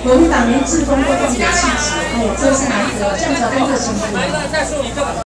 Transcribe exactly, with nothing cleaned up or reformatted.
国民党连志峰都这么有气质，哎，真是难得，这样子的工作辛苦。